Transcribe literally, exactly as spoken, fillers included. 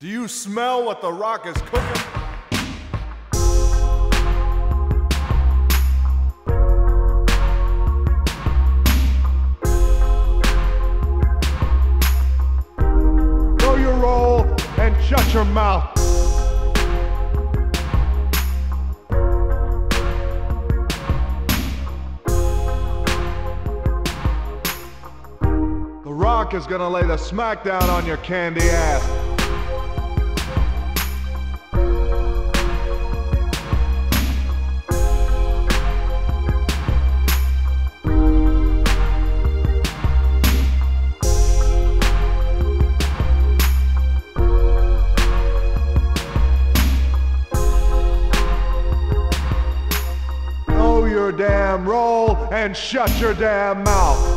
Do you smell what The Rock is cooking? Know your role and shut your mouth. The Rock is gonna lay the smackdown on your candy ass. Know your damn role and shut your damn mouth.